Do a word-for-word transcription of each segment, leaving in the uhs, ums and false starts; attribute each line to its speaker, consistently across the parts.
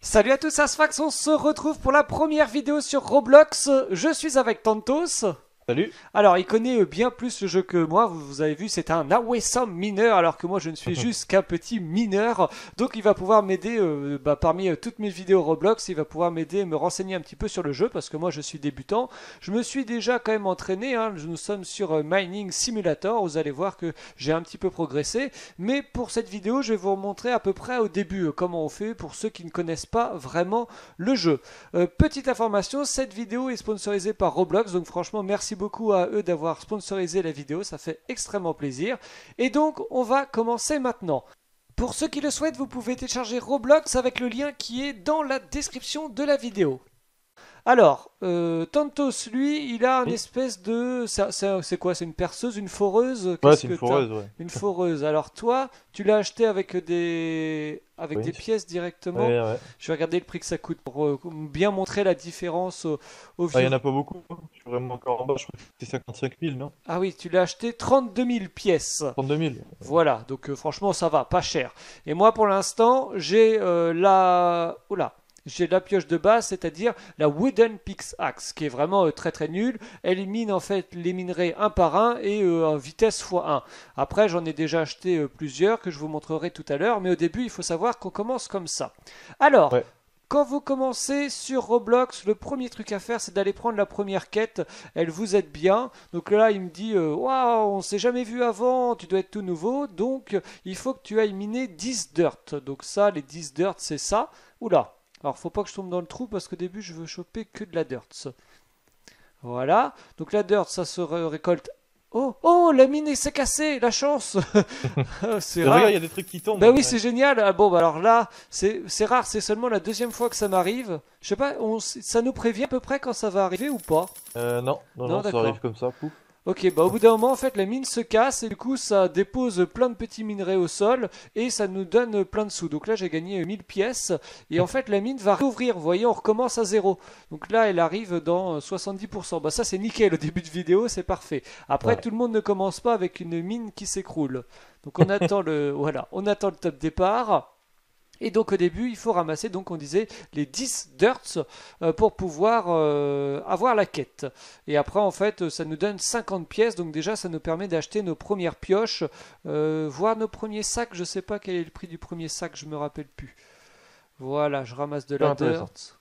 Speaker 1: Salut à tous, c'est Asfax, on se retrouve pour la première vidéo sur Roblox. Je suis avec Tantos.
Speaker 2: Salut.
Speaker 1: Alors, il connaît bien plus le jeu que moi, vous, vous avez vu, c'est un awesome mineur, alors que moi je ne suis juste qu'un petit mineur. Donc il va pouvoir m'aider, euh, bah, parmi euh, toutes mes vidéos Roblox, il va pouvoir m'aider, me renseigner un petit peu sur le jeu, parce que moi je suis débutant. Je me suis déjà quand même entraîné, hein. Nous sommes sur euh, Mining Simulator, vous allez voir que j'ai un petit peu progressé. Mais pour cette vidéo, je vais vous montrer à peu près au début euh, comment on fait pour ceux qui ne connaissent pas vraiment le jeu. Euh, petite information, cette vidéo est sponsorisée par Roblox, donc franchement merci beaucoup à eux d'avoir sponsorisé la vidéo, ça fait extrêmement plaisir. Et donc on va commencer maintenant. Pour ceux qui le souhaitent, vous pouvez télécharger Roblox avec le lien qui est dans la description de la vidéo. Alors, euh, Tantos, lui, il a une
Speaker 2: Oui.
Speaker 1: espèce de... C'est c'est- c'est quoi? C'est une perceuse, une foreuse?
Speaker 2: Ouais,
Speaker 1: Qu'est-ce
Speaker 2: c'est
Speaker 1: que
Speaker 2: une
Speaker 1: t'as?
Speaker 2: foreuse, ouais.
Speaker 1: Une foreuse. Alors toi, tu l'as acheté avec des... avec
Speaker 2: Oui.
Speaker 1: des pièces directement?
Speaker 2: Ouais, ouais.
Speaker 1: Je vais regarder le prix que ça coûte pour euh, bien montrer la différence au, au
Speaker 2: Ah, il y
Speaker 1: vieux.
Speaker 2: en a pas beaucoup, hein. Je suis vraiment encore en bas, je crois que c'est cinquante-cinq mille, non?
Speaker 1: Ah oui, tu l'as acheté trente-deux mille pièces.
Speaker 2: trente-deux mille.
Speaker 1: Voilà, donc euh, franchement ça va, pas cher. Et moi pour l'instant j'ai euh, la... Oula, j'ai la pioche de base, c'est-à-dire la Wooden Pickaxe, qui est vraiment euh, très très nulle. Elle mine en fait les minerais un par un et euh, en vitesse fois un. Après j'en ai déjà acheté euh, plusieurs que je vous montrerai tout à l'heure, mais au début il faut savoir qu'on commence comme ça. Alors,
Speaker 2: Ouais.
Speaker 1: quand vous commencez sur Roblox, le premier truc à faire, c'est d'aller prendre la première quête. Elle vous aide bien. Donc là, il me dit euh, waouh, on s'est jamais vu avant, tu dois être tout nouveau. Donc, il faut que tu ailles miner dix dirt. Donc, ça, les dix dirt, c'est ça. Oula. Alors, faut pas que je tombe dans le trou parce qu'au début, je veux choper que de la dirt. Voilà. Donc, la dirt, ça se ré- récolte. Oh, oh, la mine s'est cassée, la chance. C'est
Speaker 2: Et regarde,
Speaker 1: rare.
Speaker 2: il y a des trucs qui tombent.
Speaker 1: Ben oui,
Speaker 2: Ouais.
Speaker 1: c'est génial. Ah bon, bah alors là, c'est c'est rare, c'est seulement la deuxième fois que ça m'arrive. Je sais pas, on s- ça nous prévient à peu près quand ça va arriver ou pas?
Speaker 2: Euh, non, non,
Speaker 1: Non,
Speaker 2: non, ça
Speaker 1: d'accord.
Speaker 2: arrive comme ça, pouf.
Speaker 1: Ok, bah au bout d'un moment, en fait, la mine se casse et du coup, ça dépose plein de petits minerais au sol et ça nous donne plein de sous. Donc là, j'ai gagné mille pièces et en fait, la mine va réouvrir. Vous voyez, on recommence à zéro. Donc là, elle arrive dans soixante-dix pour cent. Bah ça, c'est nickel. Au début de vidéo, c'est parfait. Après,
Speaker 2: Ouais.
Speaker 1: tout le monde ne commence pas avec une mine qui s'écroule. Donc on attend le, voilà, on attend le top départ. Et donc au début, il faut ramasser, donc on disait, les dix dirts euh, pour pouvoir euh, avoir la quête. Et après, en fait, ça nous donne cinquante pièces, donc déjà, ça nous permet d'acheter nos premières pioches, euh, voire nos premiers sacs. Je sais pas quel est le prix du premier sac, je me rappelle plus. Voilà, je ramasse de
Speaker 2: Super
Speaker 1: la
Speaker 2: intéressant.
Speaker 1: dirt.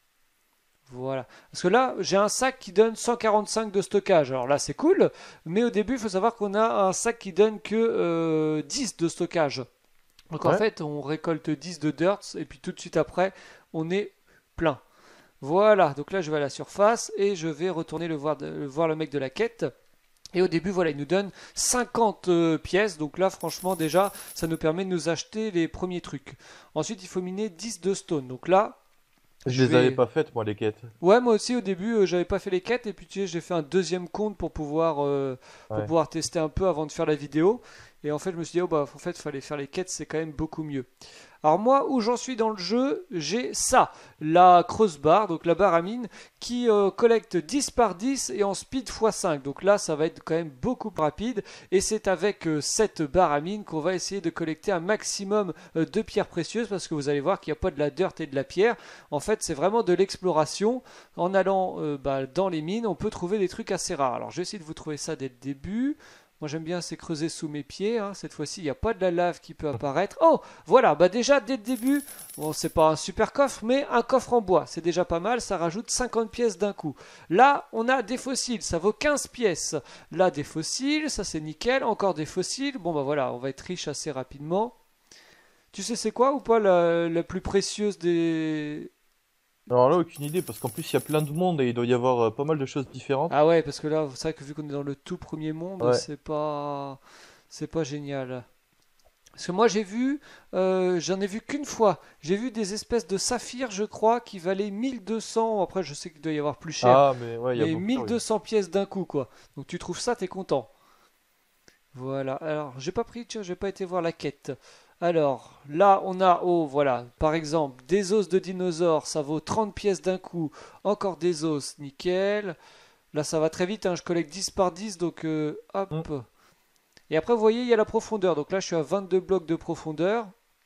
Speaker 1: Voilà. Parce que là, j'ai un sac qui donne cent quarante-cinq de stockage. Alors là, c'est cool, mais au début, il faut savoir qu'on a un sac qui donne que euh, dix de stockage. Donc en
Speaker 2: Ouais.
Speaker 1: fait, on récolte dix de dirt et puis tout de suite après, on est plein. Voilà, donc là je vais à la surface et je vais retourner le voir, le, voir le mec de la quête. Et au début, voilà, il nous donne cinquante euh, pièces. Donc là, franchement, déjà, ça nous permet de nous acheter les premiers trucs. Ensuite, il faut miner dix de stone. Donc là,
Speaker 2: Je
Speaker 1: je
Speaker 2: les avais
Speaker 1: vais...
Speaker 2: pas faites, moi, les quêtes.
Speaker 1: Ouais, moi aussi, au début, euh, j'avais pas fait les quêtes. Et puis, tu sais, j'ai fait un deuxième compte pour pouvoir, euh, pour
Speaker 2: Ouais.
Speaker 1: pouvoir tester un peu avant de faire la vidéo. Et en fait, je me suis dit, oh bah, en fait, il fallait faire les quêtes, c'est quand même beaucoup mieux. Alors moi, où j'en suis dans le jeu, j'ai ça, la crossbar, donc la barre à mine, qui euh, collecte dix par dix et en speed fois cinq. Donc là, ça va être quand même beaucoup plus rapide. Et c'est avec euh, cette barre à mine qu'on va essayer de collecter un maximum euh, de pierres précieuses, parce que vous allez voir qu'il n'y a pas de la dirt et de la pierre. En fait, c'est vraiment de l'exploration. En allant euh, bah, dans les mines, on peut trouver des trucs assez rares. Alors je vais essayer de vous trouver ça dès le début. Moi j'aime bien c'est creuser sous mes pieds, hein. Cette fois-ci il n'y a pas de la lave qui peut apparaître. Oh voilà, bah déjà dès le début, bon c'est pas un super coffre mais un coffre en bois, c'est déjà pas mal, ça rajoute cinquante pièces d'un coup. Là on a des fossiles, ça vaut quinze pièces. Là des fossiles, ça c'est nickel, encore des fossiles, bon bah voilà, on va être riche assez rapidement. Tu sais c'est quoi ou pas la, la plus précieuse des...
Speaker 2: Alors là, aucune idée, parce qu'en plus, il y a plein de monde et il doit y avoir euh, pas mal de choses différentes.
Speaker 1: Ah ouais parce que là c'est vrai que vu qu'on est dans le tout premier monde,
Speaker 2: Ouais.
Speaker 1: c'est pas... c'est pas génial. Parce que moi j'ai vu, euh, j'en ai vu qu'une fois. J'ai vu des espèces de saphirs, je crois, qui valaient mille deux cents. Après, je sais qu'il doit y avoir plus cher,
Speaker 2: Ah, mais ouais, il y a
Speaker 1: mais
Speaker 2: beaucoup, oui.
Speaker 1: mille deux cents pièces d'un coup, quoi. Donc tu trouves ça, t'es content. Voilà. Alors, j'ai pas pris, tiens, j'ai pas été voir la quête. Alors, là, on a, oh, voilà, par exemple, des os de dinosaures, ça vaut trente pièces d'un coup. Encore des os, nickel. Là, ça va très vite, hein, je collecte dix par dix, donc euh,
Speaker 2: Hmm.
Speaker 1: hop. Et après, vous voyez, il y a la profondeur. Donc là, je suis à vingt-deux blocs de profondeur.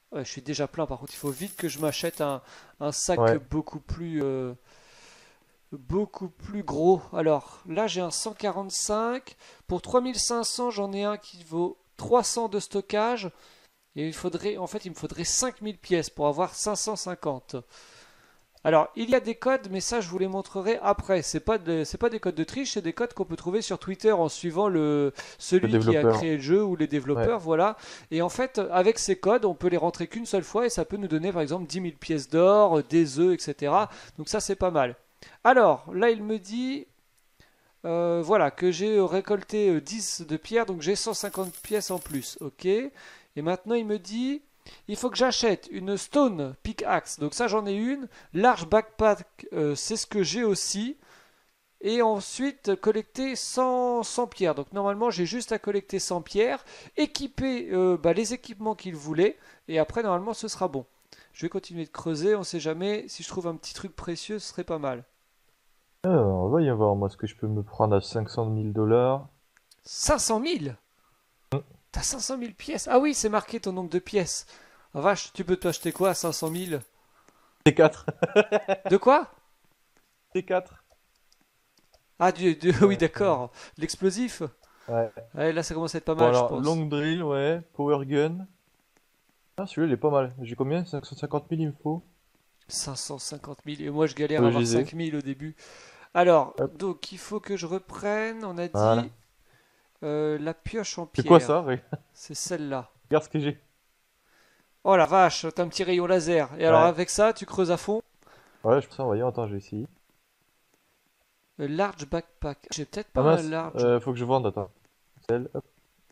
Speaker 1: Ouais, je suis déjà plein, par contre, il faut vite que je m'achète un, un sac
Speaker 2: Ouais.
Speaker 1: beaucoup plus, euh, beaucoup plus gros. Alors, là, j'ai un cent quarante-cinq. Pour trois mille cinq cents, j'en ai un qui vaut trois cents de stockage. Et il faudrait, en fait, il me faudrait cinq mille pièces pour avoir cinq cent cinquante. Alors, il y a des codes, mais ça, je vous les montrerai après. C'est pas de- c'est pas des codes de triche, c'est des codes qu'on peut trouver sur Twitter en suivant le,
Speaker 2: Le
Speaker 1: celui qui a
Speaker 2: développeur.
Speaker 1: créé le jeu ou les
Speaker 2: Ouais.
Speaker 1: développeurs, voilà. Et en fait, avec ces codes, on peut les rentrer qu'une seule fois et ça peut nous donner, par exemple, dix mille pièces d'or, des œufs, et cetera. Donc ça, c'est pas mal. Alors, là, il me dit, euh, voilà, que j'ai récolté euh, dix de pierre, donc j'ai cent cinquante pièces en plus, ok. Et maintenant, il me dit, il faut que j'achète une stone pickaxe, donc ça j'en ai une. Large backpack, euh, c'est ce que j'ai aussi. Et ensuite, collecter cent, cent pierres. Donc normalement, j'ai juste à collecter cent pierres, équiper euh, bah, les équipements qu'il voulait, et après, normalement, ce sera bon. Je vais continuer de creuser, on sait jamais. Si je trouve un petit truc précieux, ce serait pas mal.
Speaker 2: Alors, on va y voir, moi, ce que je peux me prendre à cinq cent mille dollars.
Speaker 1: cinq cent mille. T'as cinq cent mille pièces? Ah oui, c'est marqué ton nombre de pièces. Ah vache, tu peux t'acheter quoi à cinq cent mille?
Speaker 2: T quatre.
Speaker 1: De quoi?
Speaker 2: T quatre.
Speaker 1: Ah, du, du- oui,
Speaker 2: Ouais, ouais.
Speaker 1: d'accord. L'explosif.
Speaker 2: Ouais.
Speaker 1: Ouais, là, ça commence à être pas
Speaker 2: Bon,
Speaker 1: mal, je
Speaker 2: alors,
Speaker 1: pense.
Speaker 2: long drill, ouais. Power gun. Ah, celui-là, il est pas mal. J'ai combien? cinq cent cinquante mille, il me faut?
Speaker 1: cinq cent cinquante mille. Et moi, je galère à
Speaker 2: Euh,
Speaker 1: avoir
Speaker 2: j'y ai.
Speaker 1: cinq mille au début. Alors,
Speaker 2: Hop.
Speaker 1: donc, il faut que je reprenne. On a
Speaker 2: Voilà.
Speaker 1: dit euh, la pioche en
Speaker 2: C'est quoi
Speaker 1: pierre.
Speaker 2: ça? Regarde
Speaker 1: C'est celle-là.
Speaker 2: ce que j'ai.
Speaker 1: Oh la vache, t'as un petit rayon laser. Et alors,
Speaker 2: Ouais.
Speaker 1: avec ça, tu creuses à fond.
Speaker 2: Ouais, je pense, voyons, attends, je vais essayer.
Speaker 1: Euh, large backpack. J'ai peut-être
Speaker 2: Ah
Speaker 1: pas un
Speaker 2: mince,
Speaker 1: large.
Speaker 2: euh, faut que je vende, attends. Celle, hop.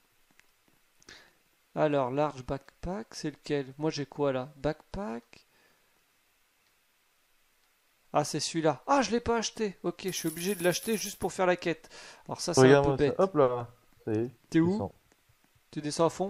Speaker 1: Alors, large backpack, c'est lequel? Moi, j'ai quoi là? Backpack. Ah, c'est celui-là. Ah, je l'ai pas acheté. Ok, je suis obligé de l'acheter juste pour faire la quête. Alors ça, c'est un peu
Speaker 2: Regarde-moi ça.
Speaker 1: bête.
Speaker 2: Hop là. Ça y est,
Speaker 1: T'es
Speaker 2: je
Speaker 1: où?
Speaker 2: descends.
Speaker 1: Tu descends à fond?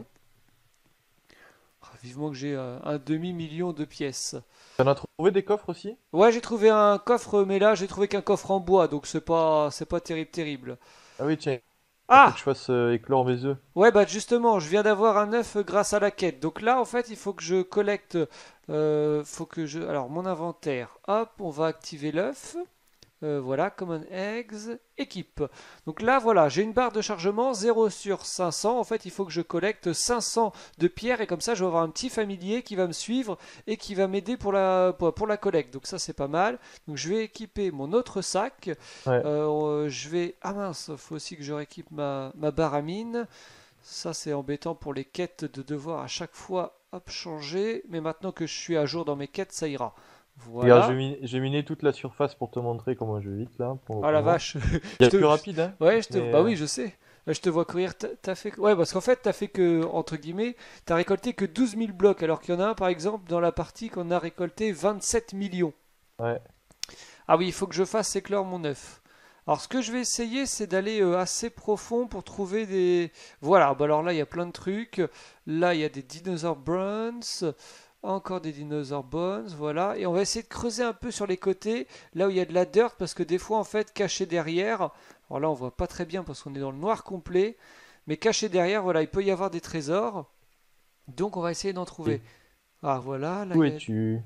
Speaker 1: Ah, vivement que j'ai euh, un demi-million de pièces.
Speaker 2: T'en as trouvé des coffres aussi?
Speaker 1: Ouais, j'ai trouvé un coffre, mais là, j'ai trouvé qu'un coffre en bois, donc c'est pas, c'est pas terrible, terrible.
Speaker 2: Ah oui, tiens, il faut que je
Speaker 1: Ah!
Speaker 2: fasse euh, éclore mes œufs.
Speaker 1: Ouais, bah justement, je viens d'avoir un œuf grâce à la quête. Donc là, en fait, il faut que je collecte. Euh, faut que je. Alors, mon inventaire. Hop, on va activer l'œuf. Euh, voilà, Common Eggs, équipe. Donc là, voilà, j'ai une barre de chargement zéro sur cinq cents. En fait, il faut que je collecte cinq cents de pierres et comme ça, je vais avoir un petit familier qui va me suivre et qui va m'aider pour la, pour, pour la collecte. Donc ça, c'est pas mal. Donc je vais équiper mon autre sac.
Speaker 2: Ouais.
Speaker 1: Euh, je vais... Ah mince, il faut aussi que je rééquipe ma, ma barre à mine. Ça, c'est embêtant pour les quêtes de devoir à chaque fois hop, changer. Mais maintenant que je suis à jour dans mes quêtes, ça ira.
Speaker 2: Regarde, j'ai
Speaker 1: Voilà.
Speaker 2: mis- j'ai miné toute la surface pour te montrer comment je vais vite là, pour le
Speaker 1: Oh la
Speaker 2: moment.
Speaker 1: vache.
Speaker 2: Il y
Speaker 1: Je
Speaker 2: a plus
Speaker 1: te...
Speaker 2: rapide, hein.
Speaker 1: Ouais, je te...
Speaker 2: Mais
Speaker 1: Bah
Speaker 2: euh,
Speaker 1: oui, je sais. Là, je te vois courir. T'as t'as fait... Ouais, parce qu'en fait, t'as fait que, entre guillemets, t'as récolté que douze mille blocs, alors qu'il y en a un, par exemple, dans la partie qu'on a récolté vingt-sept millions.
Speaker 2: ouais.
Speaker 1: Ah oui, il faut que je fasse éclore mon œuf. Alors, ce que je vais essayer, c'est d'aller euh, assez profond pour trouver des... Voilà, bah alors là, il y a plein de trucs. Là, il y a des dinosaures bones. Encore des dinosaures bones, voilà. Et on va essayer de creuser un peu sur les côtés, là où il y a de la dirt, parce que des fois, en fait, caché derrière... Alors là, on voit pas très bien parce qu'on est dans le noir complet. Mais caché derrière, voilà, il peut y avoir des trésors. Donc, on va essayer d'en trouver. Ah, voilà, là,
Speaker 2: Où
Speaker 1: il y a...
Speaker 2: es-tu?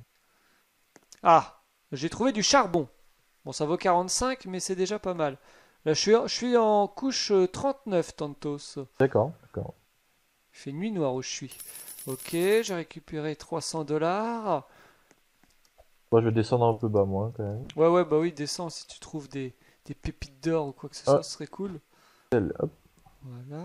Speaker 1: Ah, j'ai trouvé du charbon. Bon, ça vaut quarante-cinq, mais c'est déjà pas mal. Là, je suis, je suis en couche euh, trente-neuf, Tantos.
Speaker 2: D'accord, d'accord.
Speaker 1: Il fait nuit noire où je suis. Ok, j'ai récupéré trois cents dollars.
Speaker 2: Moi, je vais descendre un peu bas, moi, hein, quand même.
Speaker 1: Ouais, ouais, bah oui, descends si tu trouves des, des pépites d'or ou quoi que ce soit,
Speaker 2: Ah,
Speaker 1: ce serait cool.
Speaker 2: celle, hop.
Speaker 1: Voilà.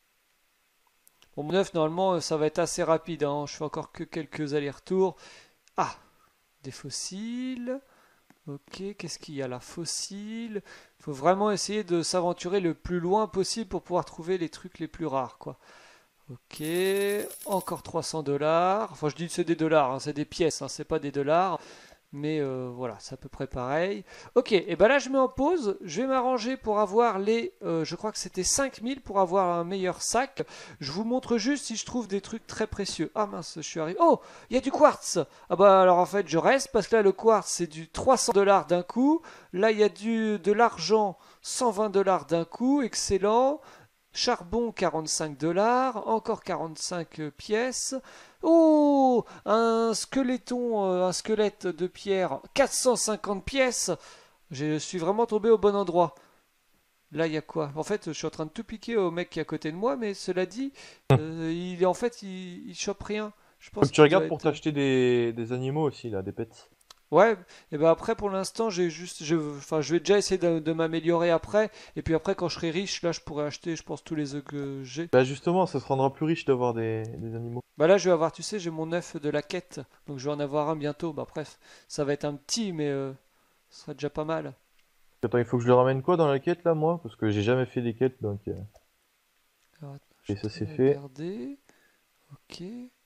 Speaker 1: Bon, mon œuf, normalement, euh, ça va être assez rapide, hein. Je fais encore que quelques allers-retours. Ah, des fossiles. Ok, qu'est-ce qu'il y a là? Fossiles. Il faut vraiment essayer de s'aventurer le plus loin possible pour pouvoir trouver les trucs les plus rares, quoi. Ok, encore trois cents dollars. Enfin, je dis que c'est des dollars, hein, c'est des pièces, hein, c'est pas des dollars. Mais euh, voilà, c'est à peu près pareil. Ok, et ben là je mets en pause. Je vais m'arranger pour avoir les... euh, je crois que c'était cinq mille pour avoir un meilleur sac. Je vous montre juste si je trouve des trucs très précieux. Ah mince, je suis arrivé. Oh, il y a du quartz. Ah bah alors en fait je reste parce que là le quartz c'est du trois cents dollars d'un coup. Là il y a du, de l'argent cent vingt dollars d'un coup. Excellent. Charbon quarante-cinq dollars. Encore quarante-cinq pièces. Oh, un squeletton, euh, un squelette de pierre, quatre cent cinquante pièces. Je suis vraiment tombé au bon endroit. Là, il y a quoi? En fait, je suis en train de tout piquer au mec qui est à côté de moi, mais cela dit, euh, il est en fait, il, il chope rien. Je
Speaker 2: Faut
Speaker 1: pense
Speaker 2: que tu
Speaker 1: qu'il doit
Speaker 2: regardes pour
Speaker 1: être.
Speaker 2: t'acheter des... des animaux aussi, là, des pets.
Speaker 1: Ouais, et ben après, pour l'instant, j'ai juste, je, enfin, je vais déjà essayer de, de m'améliorer après, et puis après, quand je serai riche, là, je pourrai acheter, je pense, tous les œufs que j'ai.
Speaker 2: Bah justement, ça te rendra plus riche d'avoir des... des animaux.
Speaker 1: Bah là, je vais avoir, tu sais, j'ai mon œuf de la quête, donc je vais en avoir un bientôt. Bah bref, ça va être un petit, mais euh, ce sera déjà pas mal.
Speaker 2: Attends, il faut que je le ramène quoi dans la quête là, moi? Parce que j'ai jamais fait des quêtes, donc... euh,
Speaker 1: Alors, attends, je
Speaker 2: Et
Speaker 1: suis
Speaker 2: ça
Speaker 1: en train
Speaker 2: c'est
Speaker 1: de
Speaker 2: fait.
Speaker 1: regarder. Ok.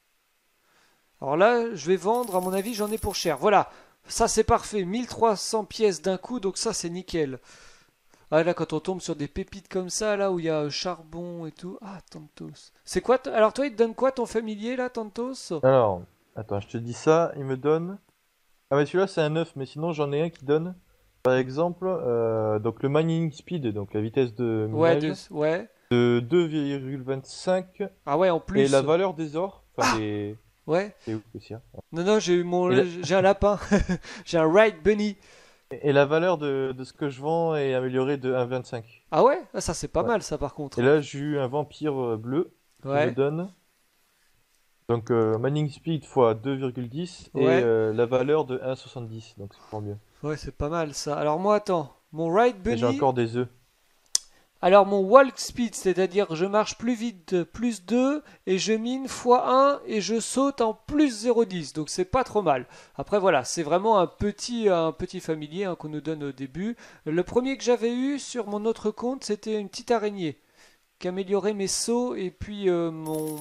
Speaker 1: Alors là, je vais vendre, à mon avis, j'en ai pour cher. Voilà, ça c'est parfait, mille trois cents pièces d'un coup, donc ça c'est nickel. Ah là, quand on tombe sur des pépites comme ça, là où il y a euh, charbon et tout. Ah, Tantos. C'est quoi? t- Alors toi, il te donne quoi ton familier là, Tantos?
Speaker 2: Alors, attends, je te dis ça, il me donne... Ah mais celui-là c'est un neuf, mais sinon j'en ai un qui donne, par exemple, euh, donc le mining speed, donc la vitesse de
Speaker 1: Ouais,
Speaker 2: minage,
Speaker 1: de... ouais.
Speaker 2: de deux virgule vingt-cinq,
Speaker 1: Ah ouais, en
Speaker 2: et la
Speaker 1: plus.
Speaker 2: valeur des ors, enfin
Speaker 1: Ah,
Speaker 2: des...
Speaker 1: ouais.
Speaker 2: C'est où aussi, hein.
Speaker 1: Non, non, j'ai eu
Speaker 2: Et
Speaker 1: mon...
Speaker 2: la,
Speaker 1: J'ai un lapin. J'ai un Right Bunny.
Speaker 2: et la valeur de, de ce que je vends est améliorée de un virgule vingt-cinq.
Speaker 1: Ah ouais? Ah, ça c'est pas
Speaker 2: Ouais.
Speaker 1: mal ça par
Speaker 2: Et
Speaker 1: contre.
Speaker 2: là j'ai eu un vampire euh, bleu qui me
Speaker 1: Ouais,
Speaker 2: donne, donc euh, mining speed fois deux virgule dix, et
Speaker 1: ouais.
Speaker 2: euh, la valeur de un virgule soixante-dix, donc c'est pour mieux.
Speaker 1: Ouais, c'est pas mal ça. Alors moi, attends. Mon Right
Speaker 2: Et j'ai
Speaker 1: Bunny...
Speaker 2: encore des œufs.
Speaker 1: Alors mon walk speed, c'est-à-dire je marche plus vite, plus deux, et je mine fois un, et je saute en plus zéro virgule dix. Donc c'est pas trop mal. Après voilà, c'est vraiment un petit, un petit familier hein, qu'on nous donne au début. Le premier que j'avais eu sur mon autre compte, c'était une petite araignée qui améliorait mes sauts et puis euh, mon,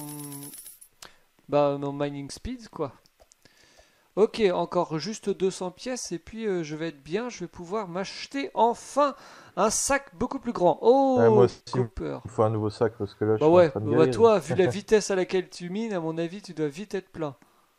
Speaker 1: bah, mon mining speed quoi. Ok, encore juste deux cents pièces et puis euh, je vais être bien, je vais pouvoir m'acheter enfin un sac beaucoup plus grand.
Speaker 2: Ouais, moi
Speaker 1: Oh,
Speaker 2: aussi, il
Speaker 1: Cooper.
Speaker 2: me faut un nouveau sac parce que là, je
Speaker 1: Bah
Speaker 2: suis en
Speaker 1: ouais,
Speaker 2: train de
Speaker 1: bah
Speaker 2: galérer.
Speaker 1: toi, vu la vitesse à laquelle tu mines, à mon avis, tu dois vite être plein.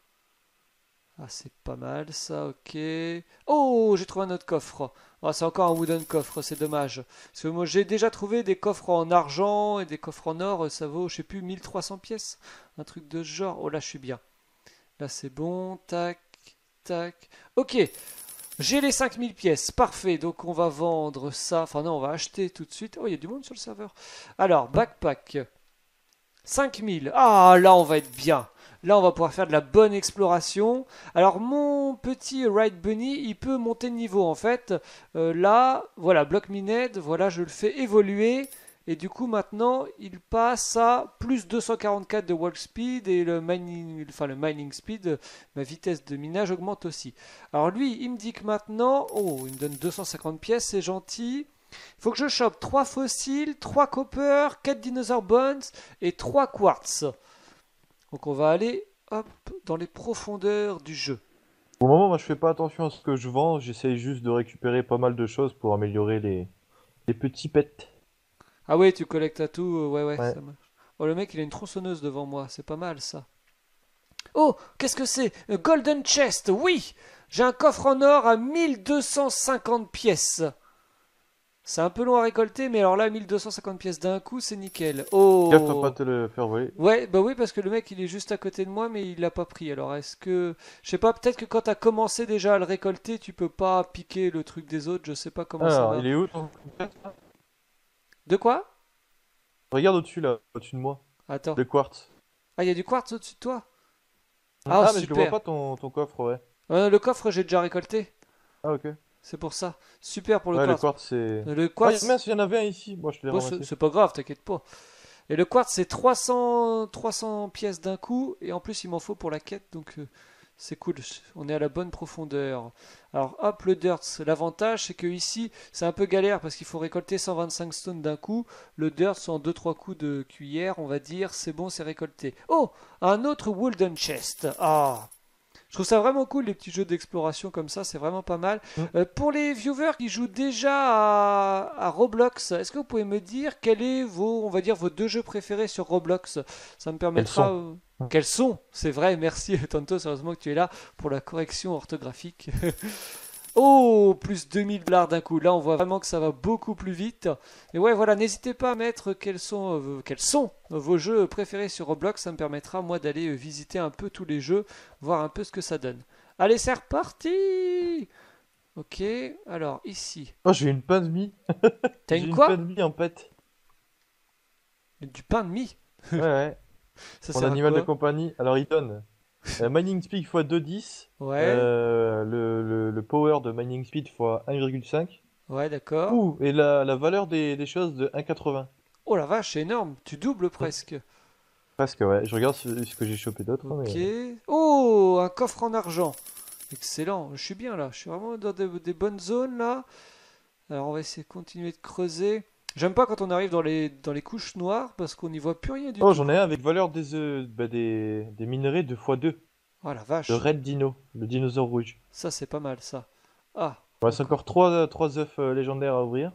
Speaker 1: Ah, c'est pas mal ça, ok. Oh, j'ai trouvé un autre coffre. Ah, c'est encore un wooden coffre, c'est dommage. Parce que moi, j'ai déjà trouvé des coffres en argent et des coffres en or, ça vaut, je sais plus, mille trois cents pièces. Un truc de ce genre. Oh là, je suis bien. Là, c'est bon. Tac, tac. Ok, j'ai les cinq mille pièces. Parfait. Donc, on va vendre ça. Enfin, non, on va acheter tout de suite. Oh, il y a du monde sur le serveur. Alors, backpack. cinq mille. Ah, là, on va être bien. Là, on va pouvoir faire de la bonne exploration. Alors, mon petit Ride Bunny, il peut monter de niveau, en fait. Euh, là, voilà, bloc mined. Voilà, je le fais évoluer. Et du coup, maintenant, il passe à plus deux cent quarante-quatre de walk speed. Et le mining, enfin, le mining speed, ma vitesse de minage augmente aussi. Alors, lui, il me dit que maintenant... Oh, il me donne deux cent cinquante pièces, c'est gentil. Il faut que je chope trois fossiles, trois copper, quatre dinosaur bones et trois quartz. Donc on va aller hop dans les profondeurs du jeu.
Speaker 2: Au moment, moi, je fais pas attention à ce que je vends, j'essaye juste de récupérer pas mal de choses pour améliorer les, les petits pets.
Speaker 1: Ah ouais, tu collectes à tout, euh, ouais ouais,
Speaker 2: Ouais.
Speaker 1: ça marche. Oh le mec il a une tronçonneuse devant moi, c'est pas mal ça. Oh, qu'est-ce que c'est? Un Golden chest, oui! J'ai un coffre en or à mille deux cent cinquante pièces. C'est un peu long à récolter, mais alors là, mille deux cent cinquante pièces d'un coup, c'est nickel.
Speaker 2: Gaffe à pas
Speaker 1: Oh!
Speaker 2: te le faire voler.
Speaker 1: Ouais, bah oui, parce que le mec il est juste à côté de moi, mais il l'a pas pris. Alors est-ce que. Je sais pas, peut-être que quand t'as commencé déjà à le récolter, tu peux pas piquer le truc des autres, je sais pas comment ça
Speaker 2: Alors, il
Speaker 1: va.
Speaker 2: est où ton pet?
Speaker 1: De quoi?
Speaker 2: Regarde au-dessus là, au-dessus de moi.
Speaker 1: Attends.
Speaker 2: Le quartz.
Speaker 1: Ah, il y a du quartz au-dessus de toi? Ah,
Speaker 2: Ah, mais je le vois
Speaker 1: super.
Speaker 2: pas ton, ton coffre, ouais.
Speaker 1: Euh, le coffre, j'ai déjà récolté.
Speaker 2: Ah, ok.
Speaker 1: C'est pour ça. Super pour le
Speaker 2: Ouais, le
Speaker 1: quartz.
Speaker 2: quartz, c'est...
Speaker 1: Euh, Le
Speaker 2: Ah,
Speaker 1: quartz,
Speaker 2: mince, il y en avait un ici. Moi, je l'ai
Speaker 1: bon, c'est
Speaker 2: ramassé.
Speaker 1: c'est pas grave, t'inquiète pas. Et le quartz, c'est trois cents, trois cents pièces d'un coup. Et en plus, il m'en faut pour la quête. Donc, euh, c'est cool. On est à la bonne profondeur. Alors, hop, le dirt. L'avantage, c'est que ici, c'est un peu galère parce qu'il faut récolter cent vingt-cinq stones d'un coup. Le dirt, c'est en deux trois coups de cuillère, on va dire. C'est bon, c'est récolté. Oh, un autre Wooden Chest. Ah, je trouve ça vraiment cool, les petits jeux d'exploration comme ça, c'est vraiment pas mal.
Speaker 2: Hmm.
Speaker 1: Euh, pour les viewers qui jouent déjà à, à Roblox, est-ce que vous pouvez me dire quels est vos, on va dire, vos deux jeux préférés sur Roblox? Ça me
Speaker 2: Quels
Speaker 1: permettra...
Speaker 2: sont?
Speaker 1: euh, Quels sont? C'est vrai, merci Tonto, heureusement que tu es là pour la correction orthographique. Oh, plus deux mille dollars d'un coup. Là, on voit vraiment que ça va beaucoup plus vite. Mais ouais, voilà, n'hésitez pas à mettre quels sont, euh, quels sont vos jeux préférés sur Roblox. Ça me permettra, moi, d'aller euh, visiter un peu tous les jeux, voir un peu ce que ça donne. Allez, c'est reparti! Ok, alors ici.
Speaker 2: Oh, j'ai une pain de mie.
Speaker 1: T'as
Speaker 2: J'ai
Speaker 1: une
Speaker 2: une pain
Speaker 1: quoi?
Speaker 2: de mie en pâte.
Speaker 1: Du pain de mie.
Speaker 2: Ouais, ouais.
Speaker 1: Ça
Speaker 2: Mon
Speaker 1: sert à
Speaker 2: animal de
Speaker 1: quoi?
Speaker 2: compagnie. Alors, il donne euh, Mining Speed fois deux virgule dix.
Speaker 1: Ouais,
Speaker 2: Euh, le, le, le power de Mining Speed fois un virgule cinq.
Speaker 1: ouais, d'accord.
Speaker 2: Ouh, et la, la valeur des, des choses de un virgule quatre-vingts.
Speaker 1: Oh la vache, c'est énorme. Tu doubles
Speaker 2: Hmm.
Speaker 1: presque.
Speaker 2: Presque, ouais. Je regarde ce, ce que j'ai chopé d'autre, hein,
Speaker 1: Ok.
Speaker 2: mais...
Speaker 1: Oh, un coffre en argent. Excellent. Je suis bien là. Je suis vraiment dans des, des bonnes zones là. Alors on va essayer de continuer de creuser. J'aime pas quand on arrive dans les, dans les couches noires parce qu'on n'y voit plus rien du
Speaker 2: Oh,
Speaker 1: tout.
Speaker 2: j'en ai un avec valeur des, euh, bah, des, des minerais deux fois deux.
Speaker 1: Oh la
Speaker 2: Le
Speaker 1: vache.
Speaker 2: Red Dino, le dinosaure rouge.
Speaker 1: Ça c'est pas mal ça. Ah,
Speaker 2: Il reste
Speaker 1: encore.
Speaker 2: encore trois trois œufs euh, légendaires à ouvrir.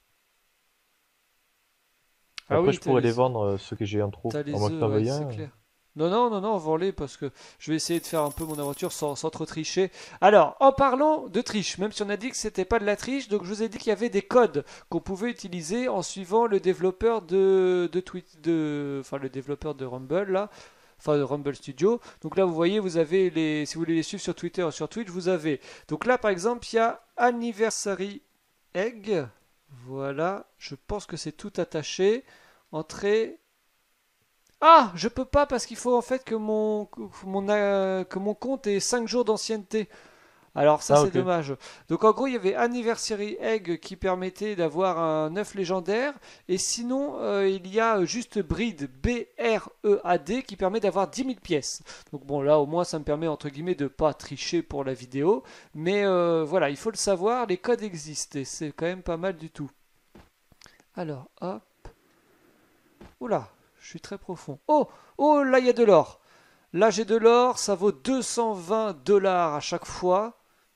Speaker 1: Ah
Speaker 2: Après,
Speaker 1: oui,
Speaker 2: je
Speaker 1: t'as
Speaker 2: pourrais les
Speaker 1: les,
Speaker 2: vendre, euh, ceux que j'ai en trop.
Speaker 1: t'as
Speaker 2: À
Speaker 1: les
Speaker 2: moins que
Speaker 1: œufs,
Speaker 2: t'en
Speaker 1: ouais,
Speaker 2: veuilles
Speaker 1: c'est
Speaker 2: un.
Speaker 1: clair. Non, non, non, non, vends-les parce que je vais essayer de faire un peu mon aventure sans, sans trop tricher. Alors, en parlant de triche, même si on a dit que c'était pas de la triche, donc je vous ai dit qu'il y avait des codes qu'on pouvait utiliser en suivant le développeur de, de tweet, de, enfin le développeur de Rumble là, enfin de Rumble Studio. Donc là, vous voyez, vous avez les, si vous voulez les suivre sur Twitter ou sur Twitch, vous avez. Donc là, par exemple, il y a Anniversary Egg. Voilà, je pense que c'est tout attaché. Entrée. Ah, je peux pas parce qu'il faut en fait que mon, que mon, euh, que mon compte ait cinq jours d'ancienneté. Alors ça
Speaker 2: Ah,
Speaker 1: c'est
Speaker 2: ok.
Speaker 1: dommage. Donc en gros il y avait Anniversary Egg qui permettait d'avoir un œuf légendaire et sinon euh, il y a juste Breed B R E A D qui permet d'avoir dix mille pièces. Donc bon là au moins ça me permet entre guillemets de pas tricher pour la vidéo. Mais euh, voilà il faut le savoir, les codes existent et c'est quand même pas mal du tout. Alors hop. Oula, je suis très profond. Oh, oh, là il y a de l'or. Là j'ai de l'or, ça vaut deux cent vingt dollars à chaque fois.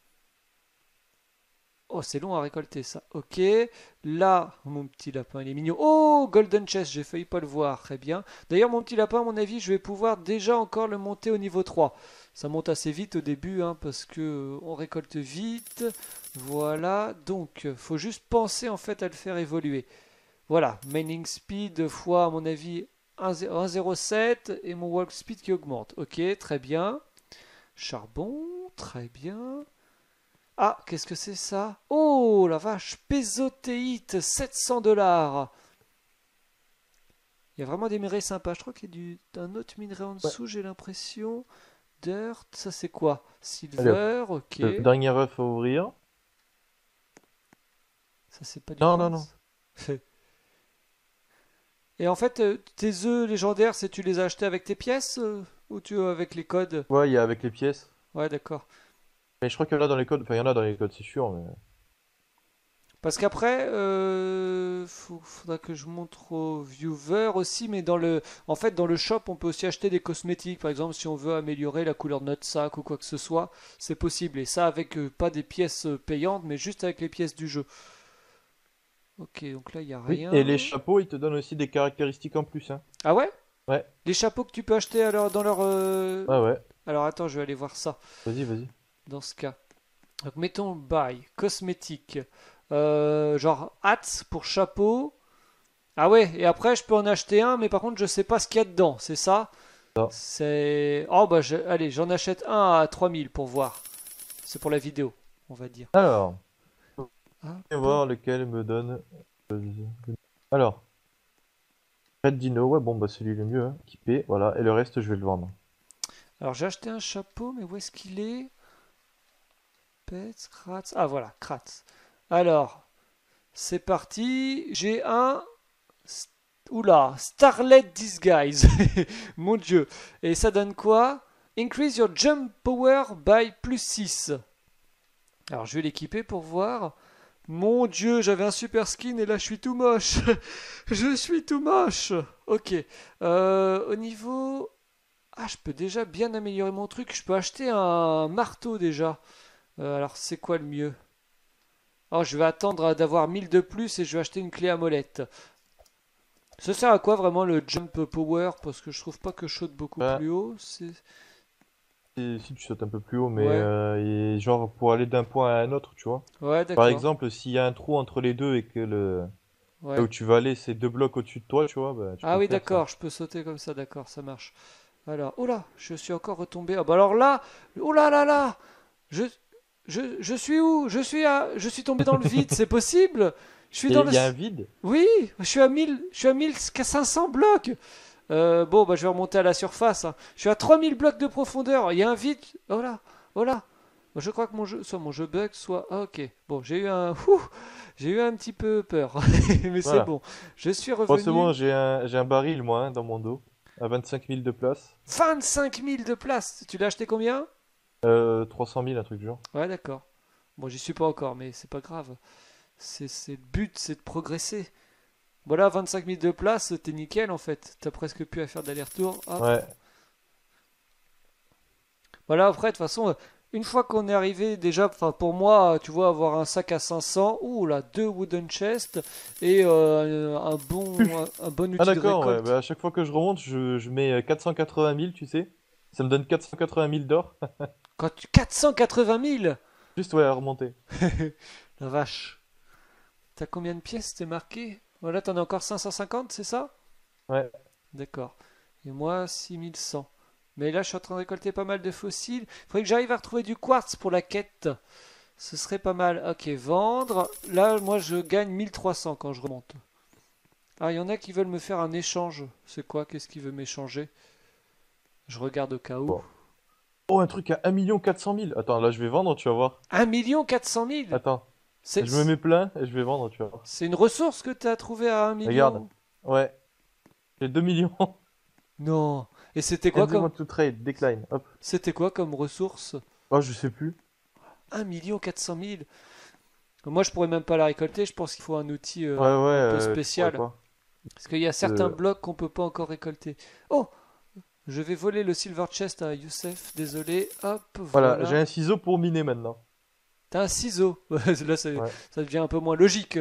Speaker 1: Oh, c'est long à récolter ça. Ok. Là, mon petit lapin, il est mignon. Oh, Golden Chest, j'ai failli pas le voir. Très bien. D'ailleurs, mon petit lapin, à mon avis, je vais pouvoir déjà encore le monter au niveau trois. Ça monte assez vite au début, hein, parce que euh, on récolte vite. Voilà. Donc, faut juste penser en fait à le faire évoluer. Voilà, mining speed fois, à mon avis, un virgule zéro sept et mon walk speed qui augmente. Ok, très bien. Charbon, très bien. Ah, qu'est-ce que c'est ça? Oh, la vache, pézothéite, sept cents dollars. Il y a vraiment des minerais sympas. Je crois qu'il y a du, un autre minerai en
Speaker 2: Ouais.
Speaker 1: dessous, j'ai l'impression. Dirt, ça c'est quoi?
Speaker 2: Allez hop.
Speaker 1: Silver, ok.
Speaker 2: Le dernier œuf à ouvrir.
Speaker 1: Ça c'est pas du
Speaker 2: Non, non, non.
Speaker 1: quartz. Et en fait, euh, tes œufs légendaires, c'est tu les as achetés avec tes pièces euh, ou tu avec les codes?
Speaker 2: Ouais, il y a avec les pièces.
Speaker 1: Ouais, d'accord.
Speaker 2: Mais je crois qu'il y en a dans les codes. Enfin, il y en a dans les codes, c'est sûr. Mais...
Speaker 1: Parce qu'après, euh, faut- faudra que je montre aux viewers aussi, mais dans le, en fait, dans le shop, on peut aussi acheter des cosmétiques. Par exemple, si on veut améliorer la couleur de notre sac ou quoi que ce soit, c'est possible. Et ça avec euh, pas des pièces euh, payantes, mais juste avec les pièces du jeu. Ok, donc là, il n'y a
Speaker 2: Oui, et les
Speaker 1: rien.
Speaker 2: chapeaux, ils te donnent aussi des caractéristiques en plus, hein.
Speaker 1: Ah ouais?
Speaker 2: Ouais,
Speaker 1: Les chapeaux que tu peux acheter alors dans leur... euh,
Speaker 2: ouais, ouais.
Speaker 1: Alors attends, je vais aller voir ça.
Speaker 2: Vas-y, vas-y.
Speaker 1: Dans ce cas. Donc mettons buy, cosmétique, euh, genre hats pour chapeau. Ah ouais, et après je peux en acheter un, mais par contre je sais pas ce qu'il y a dedans, c'est ça?
Speaker 2: Ça.
Speaker 1: C'est... Oh bah je- allez, j'en achète un à trois mille pour voir. C'est pour la vidéo, on va dire.
Speaker 2: Alors,
Speaker 1: Ah,
Speaker 2: on va voir lequel me donne. Alors, Red Dino, ouais, bon, bah celui le mieux, hein, équipé, voilà. Et le reste, je vais le vendre.
Speaker 1: alors j'ai acheté un chapeau, mais où est-ce qu'il est? Pets, Kratz. Ah voilà, Kratz. Alors, c'est parti. J'ai un... Oula, Starlet Disguise. Mon dieu. Et ça donne quoi? Increase your jump power by plus six. Alors je vais l'équiper pour voir. Mon dieu, j'avais un super skin et là je suis tout moche. Je suis tout moche. Ok. Euh, au niveau... Ah, je peux déjà bien améliorer mon truc. Je peux acheter un marteau déjà. Euh, alors c'est quoi le mieux? Oh, je vais attendre d'avoir mille de plus et je vais acheter une clé à molette. Ça sert à quoi vraiment le jump power? Parce que je trouve pas que je saute beaucoup
Speaker 2: Bah,
Speaker 1: plus haut. C'est...
Speaker 2: si, si tu sautes un peu plus haut, mais
Speaker 1: Ouais,
Speaker 2: euh, et genre pour aller d'un point à un autre, tu vois.
Speaker 1: ouais,
Speaker 2: Par
Speaker 1: d'accord.
Speaker 2: exemple, s'il y a un trou entre les deux et que le là
Speaker 1: Ouais.
Speaker 2: où tu vas aller, c'est deux blocs au-dessus de toi, tu vois, bah, tu peux
Speaker 1: Ah
Speaker 2: le
Speaker 1: oui,
Speaker 2: faire ça.
Speaker 1: d'accord, je peux sauter comme ça, d'accord, ça marche. Alors, oh là, je suis encore retombé. Ah bah alors là, oh là là là, je, je, je suis où? Je suis à, je suis tombé dans le vide, c'est possible? Je suis
Speaker 2: Et
Speaker 1: dans
Speaker 2: il
Speaker 1: le,
Speaker 2: y a un vide?
Speaker 1: oui, je suis à mille, je suis à mille cinq cents blocs. Euh, bon, bah je vais remonter à la surface, hein. Je suis à trois mille blocs de profondeur. Il y a un vide. Oh là, oh là. Je crois que mon jeu, soit mon jeu bug, soit. Ah, ok. Bon, j'ai eu un, ouh, j'ai eu un petit peu peur, mais c'est
Speaker 2: Voilà.
Speaker 1: bon. Je suis
Speaker 2: Bon, c'est bon,
Speaker 1: revenu.
Speaker 2: j'ai un, j'ai un baril, moi, hein, dans mon dos, à vingt-cinq mille de place.
Speaker 1: vingt-cinq mille de place. Tu l'as acheté combien?
Speaker 2: Euh, trois cent mille, un truc du genre.
Speaker 1: Ouais, d'accord. Bon, j'y suis pas encore, mais c'est pas grave. C'est c'est le but, c'est de progresser. Voilà, vingt-cinq mille de place, t'es nickel en fait. T'as presque plus à faire d'aller-retour. Hop.
Speaker 2: Ouais.
Speaker 1: Voilà, après, de toute façon, euh, une fois qu'on est arrivé, déjà, enfin, pour moi, tu vois, avoir un sac à cinq cents, ouh là, deux wooden chests et euh, un bon, un, un bon
Speaker 2: Ah
Speaker 1: outil de
Speaker 2: d'accord, ouais.
Speaker 1: récolte.
Speaker 2: Bah, à chaque fois que je remonte, je, je mets euh, quatre cent quatre-vingt mille, tu sais. Ça me donne quatre cent quatre-vingt mille d'or.
Speaker 1: Quand tu... quatre cent quatre-vingt mille.
Speaker 2: Juste, ouais, à remonter.
Speaker 1: La vache. T'as combien de pièces, t'es marqué? Voilà, t'en as encore cinq cent cinquante, c'est ça?
Speaker 2: Ouais.
Speaker 1: D'accord. Et moi, six mille cent. Mais là, je suis en train de récolter pas mal de fossiles. Il faudrait que j'arrive à retrouver du quartz pour la quête. Ce serait pas mal. Ok, vendre. Là, moi, je gagne mille trois cents quand je remonte. Ah, il y en a qui veulent me faire un échange. C'est quoi? Qu'est-ce qu'il veut m'échanger? Je regarde au cas où.
Speaker 2: Bon. Oh, un truc à un million quatre cent mille. Attends, là, je vais vendre, tu vas voir.
Speaker 1: Un million quatre cent mille.
Speaker 2: Attends.
Speaker 1: C'est
Speaker 2: Je me mets plein et je vais vendre, tu vas voir.
Speaker 1: c'est une ressource que tu as trouvée à un
Speaker 2: Regarde.
Speaker 1: million?
Speaker 2: Ouais. J'ai deux millions.
Speaker 1: Non. Et c'était quoi
Speaker 2: And they
Speaker 1: comme
Speaker 2: want to trade. Decline. Hop.
Speaker 1: c'était quoi comme ressource?
Speaker 2: Oh, je sais plus.
Speaker 1: Un million quatre cent mille. Moi, je pourrais même pas la récolter. Je pense qu'il faut un outil
Speaker 2: Ouais,
Speaker 1: euh,
Speaker 2: ouais,
Speaker 1: un peu
Speaker 2: euh, tu pourrais
Speaker 1: spécial.
Speaker 2: pas.
Speaker 1: Parce qu'il y a certains
Speaker 2: Euh,
Speaker 1: blocs qu'on peut pas encore récolter. Oh! Je vais voler le silver chest à Youssef. Désolé. Hop,
Speaker 2: Voilà, j'ai
Speaker 1: voilà.
Speaker 2: un ciseau pour miner maintenant.
Speaker 1: T'as un ciseau. Là, ça,
Speaker 2: Ouais.
Speaker 1: ça devient un peu moins logique.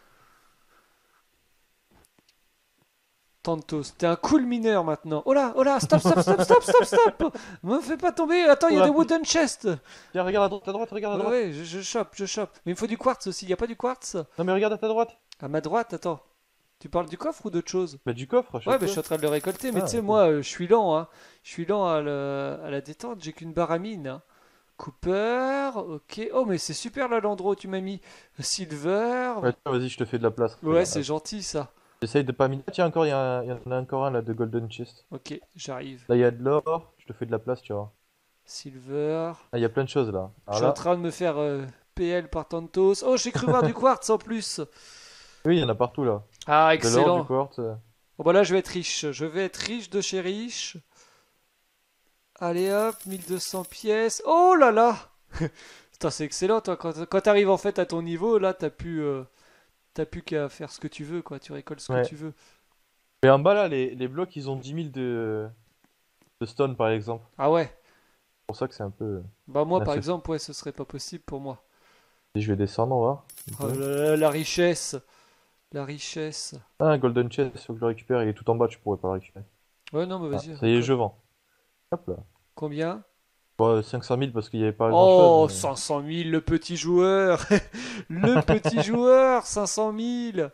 Speaker 1: Tantos. T'es un cool mineur maintenant. Oh là, oh là, stop, stop, stop, stop, stop, stop! Me fais pas tomber. Attends, il y a des
Speaker 2: Rapide.
Speaker 1: wooden chests.
Speaker 2: Tiens, regarde à droite, à droite, regarde à
Speaker 1: Ouais,
Speaker 2: droite.
Speaker 1: ouais, je, je chope, je chope. Mais il me faut du quartz aussi. Il y a pas du quartz?
Speaker 2: Non, mais regarde à ta droite.
Speaker 1: À ma droite, attends. Tu parles du coffre ou d'autre chose?
Speaker 2: Bah, du coffre,
Speaker 1: Ouais,
Speaker 2: chaque
Speaker 1: mais je
Speaker 2: fois.
Speaker 1: suis en train de le récolter. Mais tu
Speaker 2: Ah,
Speaker 1: sais,
Speaker 2: ok.
Speaker 1: moi, euh, je suis lent, hein. Je suis lent à, le- à la détente. J'ai qu'une barre à mine, hein. Cooper, ok. Oh, mais c'est super là l'endroit où tu m'as mis. Silver.
Speaker 2: Ouais, tiens, vas-y, je te fais de la place.
Speaker 1: Ouais,
Speaker 2: Regarde,
Speaker 1: c'est
Speaker 2: hop.
Speaker 1: gentil ça.
Speaker 2: J'essaye de pas miner. Ah, tiens, encore, il y, a un- il y en a encore un là de Golden Chest.
Speaker 1: Ok, j'arrive.
Speaker 2: Là, il y a de l'or. Je te fais de la place, tu vois.
Speaker 1: Silver.
Speaker 2: Ah, il y a plein de choses là.
Speaker 1: Je
Speaker 2: Alors
Speaker 1: suis en
Speaker 2: là,
Speaker 1: train de me faire euh, P L par Tantos. Oh, j'ai cru voir du quartz en plus.
Speaker 2: oui, il y en a partout là.
Speaker 1: Ah,
Speaker 2: De l'or, du
Speaker 1: excellent.
Speaker 2: quartz. euh.
Speaker 1: Bon, bah là, je vais être riche. Je vais être riche de chez riche. Allez hop, mille deux cents pièces. Oh là là! Putain, c'est excellent, toi. Quand, quand t'arrives en fait à ton niveau, là, t'as plus, euh, t'as plus qu'à faire ce que tu veux, quoi. Tu récoltes ce que
Speaker 2: Ouais.
Speaker 1: tu veux.
Speaker 2: Mais en bas là, les, les blocs, ils ont dix mille de, de stone par exemple.
Speaker 1: Ah ouais.
Speaker 2: C'est pour ça que c'est un peu.
Speaker 1: Bah moi,
Speaker 2: Là,
Speaker 1: par
Speaker 2: c'est-
Speaker 1: exemple, ouais, ce serait pas possible pour moi.
Speaker 2: Si je vais descendre, on va.
Speaker 1: Oh là là, la richesse. La richesse.
Speaker 2: Ah, un Golden Chest, il faut que je le récupère. Il est tout en bas, tu pourrais pas le récupérer.
Speaker 1: Ouais, non, mais
Speaker 2: Ah,
Speaker 1: vas-y.
Speaker 2: ça y est,
Speaker 1: récolte.
Speaker 2: je vends. Hop là.
Speaker 1: Combien?
Speaker 2: Bon, cinq cent mille parce qu'il n'y avait pas
Speaker 1: Oh,
Speaker 2: grand-chose. mais-
Speaker 1: cinq cent mille, le petit joueur. Le petit joueur, cinq cent mille.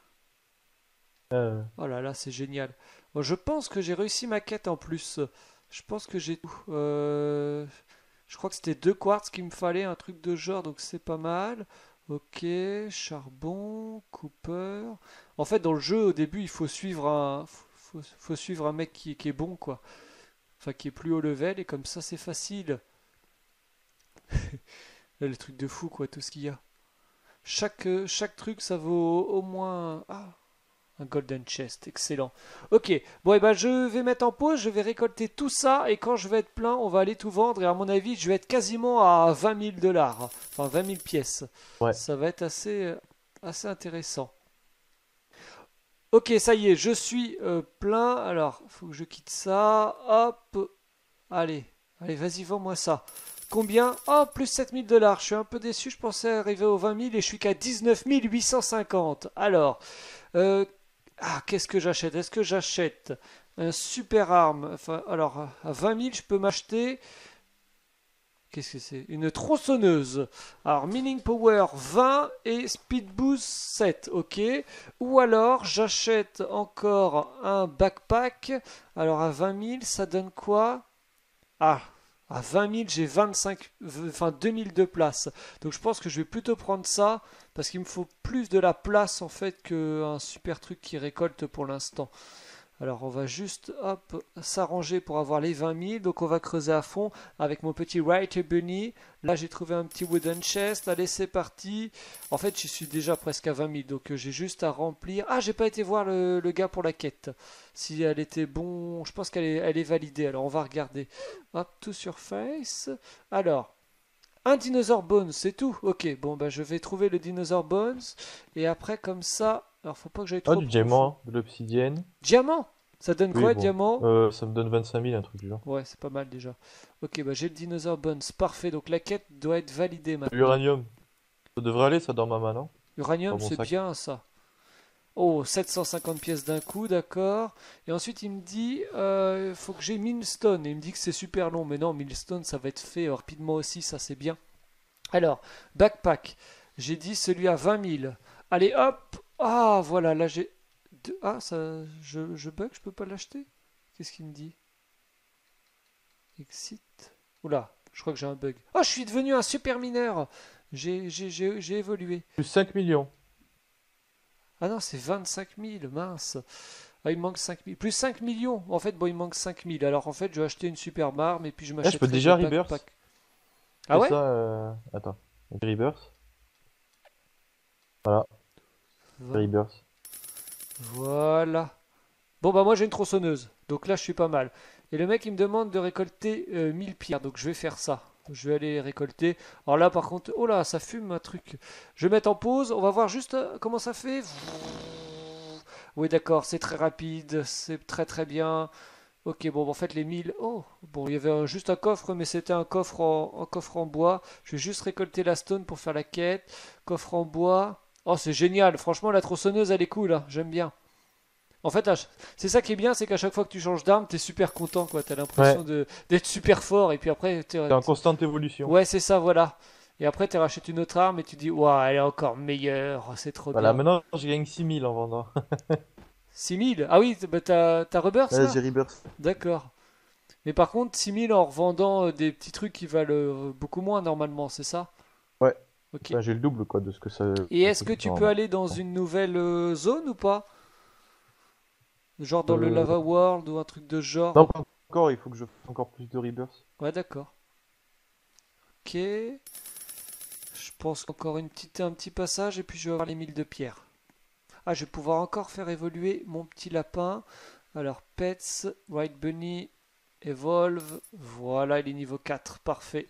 Speaker 2: Euh,
Speaker 1: Oh là là, c'est génial. Bon, je pense que j'ai réussi ma quête en plus. Je pense que j'ai tout. Euh, je crois que c'était deux quartz qu'il me fallait, un truc de genre, donc c'est pas mal. Ok, charbon, Cooper. En fait, dans le jeu, au début, il faut suivre un, faut, faut suivre un mec qui, qui est bon, quoi. Enfin, qui est plus haut level, et comme ça, c'est facile. Là, le truc de fou, quoi, tout ce qu'il y a. Chaque, euh, chaque truc, ça vaut au moins. Ah, un golden chest, excellent. Ok, bon, et ben je vais mettre en pause, je vais récolter tout ça, et quand je vais être plein, on va aller tout vendre, et à mon avis, je vais être quasiment à vingt mille dollars. Enfin, vingt mille pièces.
Speaker 2: Ouais.
Speaker 1: Ça va être assez, euh, assez intéressant. Ok, ça y est, je suis euh, plein. Alors, faut que je quitte ça. Hop. Allez, allez, vas-y, vends-moi ça. Combien? Oh, plus sept mille dollars. Je suis un peu déçu, je pensais arriver aux vingt mille et je suis qu'à dix-neuf mille huit cent cinquante. Alors, euh, ah, qu'est-ce que j'achète? Est-ce que j'achète un super arme? Enfin, alors, à vingt mille, je peux m'acheter. Qu'est-ce que c'est? Une tronçonneuse. Alors, Mining Power vingt et Speed Boost sept. Ok. Ou alors, j'achète encore un backpack. Alors, à vingt mille, ça donne quoi? Ah, à vingt mille, j'ai vingt-cinq, enfin deux mille de place. Donc, je pense que je vais plutôt prendre ça parce qu'il me faut plus de la place en fait qu'un super truc qui récolte pour l'instant. Alors on va juste hop s'arranger pour avoir les vingt mille. Donc on va creuser à fond avec mon petit Writer Bunny. Là j'ai trouvé un petit wooden chest. Allez c'est parti. En fait je suis déjà presque à vingt mille. Donc euh, j'ai juste à remplir. Ah j'ai pas été voir le, le gars pour la quête. Si elle était bon. Je pense qu'elle est, elle est validée. Alors on va regarder. Hop tout surface. Alors. Un dinosaure bones, c'est tout. Ok, bon bah je vais trouver le dinosaure bones. Et après comme ça. Alors faut pas que j'aille
Speaker 2: Ah,
Speaker 1: trop
Speaker 2: du
Speaker 1: profond.
Speaker 2: diamant, de l'obsidienne.
Speaker 1: Diamant! Ça donne
Speaker 2: Oui,
Speaker 1: quoi,
Speaker 2: bon.
Speaker 1: diamant?
Speaker 2: Euh, ça me donne vingt-cinq mille, un truc du genre.
Speaker 1: Ouais, c'est pas mal déjà. Ok, bah j'ai le dinosaure bones. Parfait, donc la quête doit être validée maintenant.
Speaker 2: L'uranium. Ça devrait aller, ça, dans ma main, non?
Speaker 1: Uranium,
Speaker 2: Dans mon
Speaker 1: c'est
Speaker 2: sac.
Speaker 1: bien ça. Oh, sept cent cinquante pièces d'un coup, d'accord. Et ensuite, il me dit, euh, faut que j'ai mille stone. Et il me dit que c'est super long. Mais non, mille stone, ça va être fait euh, rapidement aussi, ça c'est bien. Alors, backpack. J'ai dit celui à vingt mille. Allez, hop! Ah, voilà, là j'ai... deux- Ah, ça... Je, je bug, je peux pas l'acheter? Qu'est-ce qu'il me dit? Exit. Oula, je crois que j'ai un bug. Oh, je suis devenu un super mineur! J'ai j'ai- j'ai- j'ai évolué.
Speaker 2: Plus cinq millions.
Speaker 1: Ah non, c'est vingt-cinq mille, mince. Ah, il me manque cinq mille. Plus cinq millions. En fait, bon, il me manque cinq mille. Alors, en fait, je vais acheter une super arme et puis je
Speaker 2: Ah, je
Speaker 1: m'achèterai
Speaker 2: peux déjà
Speaker 1: des
Speaker 2: rebirth.
Speaker 1: backpacks.
Speaker 2: Je
Speaker 1: Ah
Speaker 2: fais
Speaker 1: ouais?
Speaker 2: ça, euh... Attends. Rebirth. Voilà,
Speaker 1: Va-
Speaker 2: rebirth.
Speaker 1: Voilà. Bon, bah moi, j'ai une tronçonneuse. Donc là, je suis pas mal. Et le mec, il me demande de récolter euh, mille pierres. Donc, je vais faire ça. Je vais aller les récolter. Alors là, par contre... Oh là, ça fume un truc. Je vais mettre en pause. On va voir juste euh, comment ça fait. Oui, d'accord, c'est très rapide. C'est très très bien. Ok, bon, en fait, les mille. Oh, bon, il y avait un- juste un coffre, mais c'était un coffre en, un coffre en bois. Je vais juste récolter la stone pour faire la quête. Coffre en bois. Oh, c'est génial. Franchement, la tronçonneuse, elle est cool, hein. J'aime bien. En fait, à ch- c'est ça qui est bien, c'est qu'à chaque fois que tu changes d'arme, t'es super content, quoi. T'as l'impression
Speaker 2: Ouais,
Speaker 1: de d'être super fort, et puis après, t'es-
Speaker 2: c'est en constante évolution.
Speaker 1: ouais, c'est ça, voilà. Et après, tu rachètes une autre arme et tu dis, waouh, elle est encore meilleure, oh, c'est trop
Speaker 2: Voilà,
Speaker 1: bien.
Speaker 2: maintenant, je gagne six mille en vendant.
Speaker 1: six mille. Ah oui, bah, t'as t'as Rebirth
Speaker 2: Ouais,
Speaker 1: là?
Speaker 2: j'ai rebirth.
Speaker 1: D'accord. Mais par contre, six mille en revendant euh, des petits trucs qui valent euh, beaucoup moins normalement, c'est ça?
Speaker 2: Ouais,
Speaker 1: Ok.
Speaker 2: ben, j'ai le double, quoi, de ce que ça,
Speaker 1: Et
Speaker 2: ça
Speaker 1: est-ce que
Speaker 2: coûte
Speaker 1: tu peux
Speaker 2: normalement.
Speaker 1: aller dans une nouvelle euh, zone ou pas? Genre dans le
Speaker 2: Euh...
Speaker 1: Lava World ou un truc de ce
Speaker 2: Non,
Speaker 1: genre?
Speaker 2: pas encore, il faut que je fasse encore plus de rebirth.
Speaker 1: Ouais, d'accord. Ok. Je pense qu'encore une petite, un petit passage et puis je vais avoir les mille de pierre. Ah, je vais pouvoir encore faire évoluer mon petit lapin. Alors, Pets, White Bunny, Evolve. Voilà, il est niveau quatre. Parfait.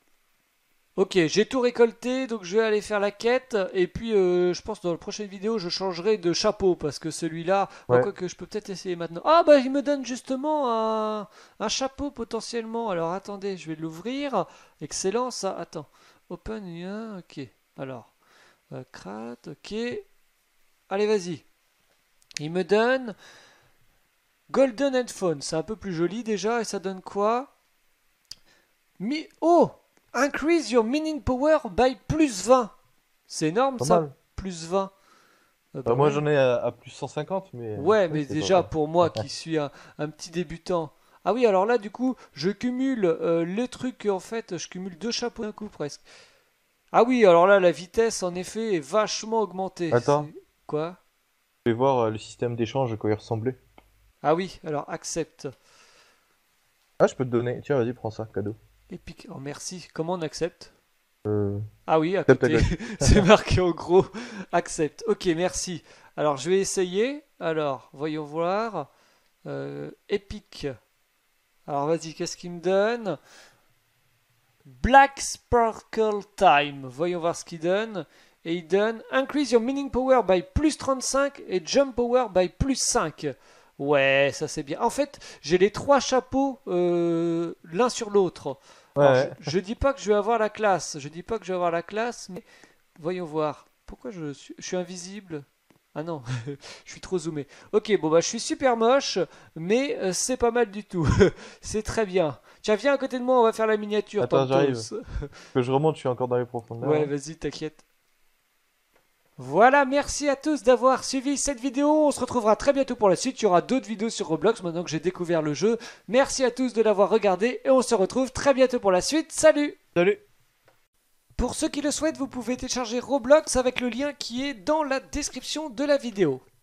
Speaker 1: Ok, j'ai tout récolté, donc je vais aller faire la quête. Et puis, euh, je pense que dans la prochaine vidéo, je changerai de chapeau. Parce que celui-là, oh,
Speaker 2: Ouais,
Speaker 1: quoi que je peux peut-être essayer maintenant. Ah, bah, il me donne justement un, un chapeau potentiellement. Alors, attendez, je vais l'ouvrir. Excellent, ça. Attends. Open, yeah, ok. Alors, euh, crate, ok. Allez, vas-y. Il me donne Golden Headphone. C'est un peu plus joli déjà. Et ça donne quoi? Mi Oh! Increase your mining power by plus vingt. C'est énorme
Speaker 2: pas
Speaker 1: ça,
Speaker 2: mal.
Speaker 1: plus vingt. Euh,
Speaker 2: Bah,
Speaker 1: bah
Speaker 2: moi,
Speaker 1: ouais.
Speaker 2: j'en ai à, à plus cent cinquante, mais
Speaker 1: Ouais,
Speaker 2: oui,
Speaker 1: mais
Speaker 2: c'est pas
Speaker 1: déjà
Speaker 2: mal.
Speaker 1: pour moi qui suis un, un petit débutant. Ah oui, alors là du coup, je cumule euh, le truc en fait, je cumule deux chapeaux d'un coup presque. Ah oui, alors là la vitesse en effet est vachement augmentée.
Speaker 2: Attends,
Speaker 1: C'est quoi?
Speaker 2: je vais voir euh, le système d'échange à quoi il ressemblait.
Speaker 1: Ah oui, alors accepte.
Speaker 2: Ah, je peux te donner. Tiens, vas-y, prends ça, cadeau.
Speaker 1: Epic. Oh merci. Comment on accepte?
Speaker 2: Euh...
Speaker 1: Ah oui, à
Speaker 2: Tape ta
Speaker 1: côté,
Speaker 2: gueule.
Speaker 1: c'est marqué en gros, accepte. Ok, merci. Alors, je vais essayer. Alors, voyons voir. Euh, Epic. Alors, vas-y, qu'est-ce qu'il me donne? Black Sparkle Time. Voyons voir ce qu'il donne. Et il donne Increase your mining power by plus trente-cinq et jump power by plus cinq. Ouais, ça c'est bien. En fait, j'ai les trois chapeaux euh, l'un sur l'autre.
Speaker 2: Ouais,
Speaker 1: Alors, je,
Speaker 2: ouais.
Speaker 1: je dis pas que je vais avoir la classe. Je dis pas que je vais avoir la classe, mais voyons voir. Pourquoi je suis, je suis invisible? Ah non, je suis trop zoomé. Ok, bon bah je suis super moche, mais euh, c'est pas mal du tout. C'est très bien. Tiens, viens à côté de moi, on va faire la miniature.
Speaker 2: Attends, j'arrive.
Speaker 1: Pantos.
Speaker 2: Que je remonte, je suis encore dans les profondeurs.
Speaker 1: Ouais,
Speaker 2: hein.
Speaker 1: vas-y, t'inquiète. Voilà, merci à tous d'avoir suivi cette vidéo. On se retrouvera très bientôt pour la suite. Il y aura d'autres vidéos sur Roblox maintenant que j'ai découvert le jeu. Merci à tous de l'avoir regardé et on se retrouve très bientôt pour la suite. Salut!
Speaker 2: Salut!
Speaker 1: Pour ceux qui le souhaitent, vous pouvez télécharger Roblox avec le lien qui est dans la description de la vidéo.